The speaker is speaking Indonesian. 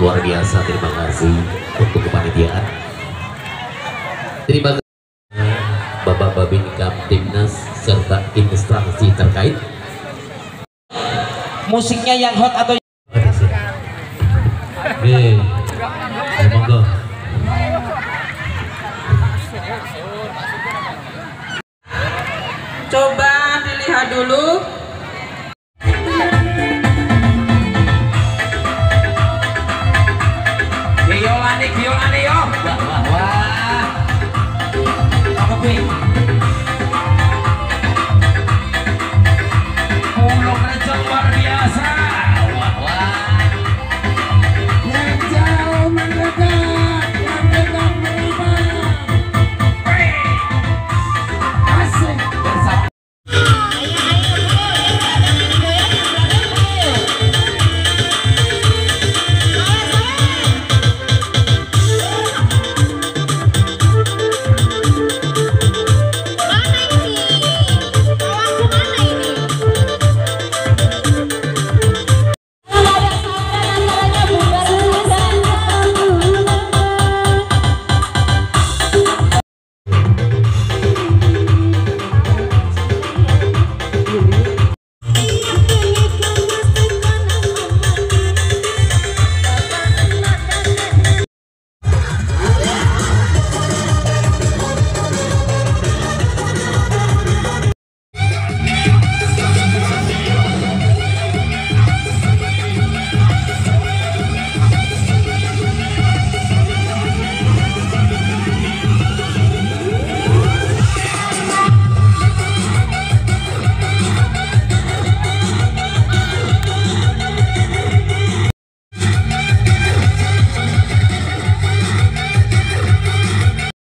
luar biasa. Terima kasih untuk kepanitiaan. Terima kasih Bapak Babinka Timnas serta instansi terkait. Musiknya yang hot atau monggo. Coba dilihat dulu